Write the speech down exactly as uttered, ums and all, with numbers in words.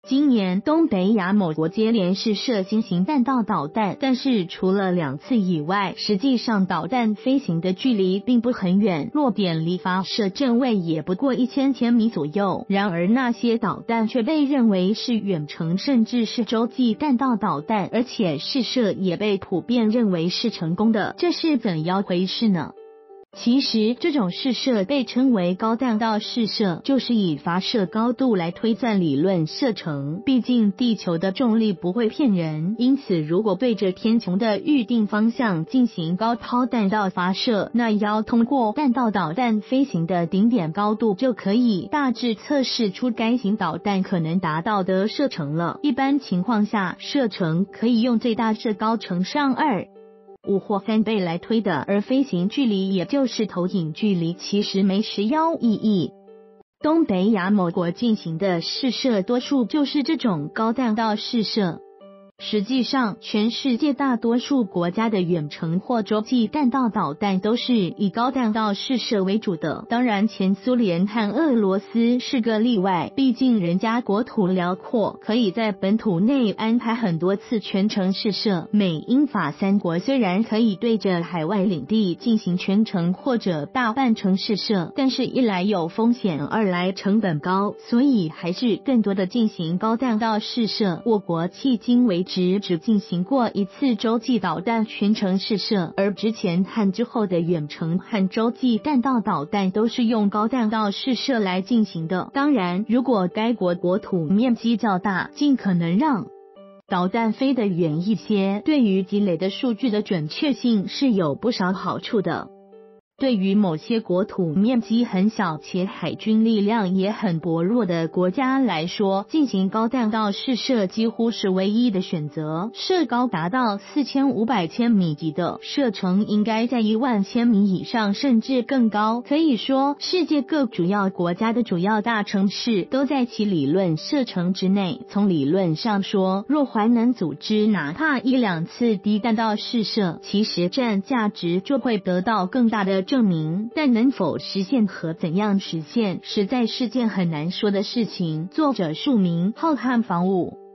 今年东北亚某国接连试射新型弹道导弹，但是除了两次以外，实际上导弹飞行的距离并不很远，落点离发射阵位也不过一千千米左右。然而那些导弹却被认为是远程甚至是洲际弹道导弹，而且试射也被普遍认为是成功的，这是怎样回事呢？其实这种试射被称为高弹道试射，就是以发射高度来推算理论射程。毕竟地球的重力不会骗人，因此如果对着天穹的预定方向进行高抛弹道发射，那要通过弹道导弹飞行的顶点高度，就可以大致测试出该型导弹可能达到的射程了。一般情况下，射程可以用最大射高乘上二五或三倍来推的，而飞行距离也就是投影距离，其实没实用意义。东北亚某国进行的试射多数就是这种高弹道试射。实际上，全世界大多数国家的远程或洲际弹道导弹都是以高弹道试射为主的。当然，前苏联和俄罗斯是个例外，毕竟人家国土辽阔，可以在本土内安排很多次全程试射。美英法三国虽然可以对着海外领地进行全程或者大半程试射，但是一来有风险，二来成本高，所以还是更多的进行高弹道试射。我国迄今为止只只进行过一次洲际导弹全程试射，而之前和之后的远程和洲际弹道导弹都是用高弹道试射来进行的。当然，如果该国国土面积较大，尽可能让导弹飞得远一些，对于积累的数据的准确性是有不少好处的。对于某些国土面积很小且海军力量也很薄弱的国家来说，进行高弹道试射几乎是唯一的选择。射高达到四千五百千米级的，射程应该在一万千米以上甚至更高。可以说，世界各主要国家的主要大城市都在其理论射程之内。从理论上说，若还能组织哪怕一两次低弹道试射，其实战价值就会得到更大的证明，但能否实现和怎样实现，实在是件很难说的事情。作者署名浩瀚房屋。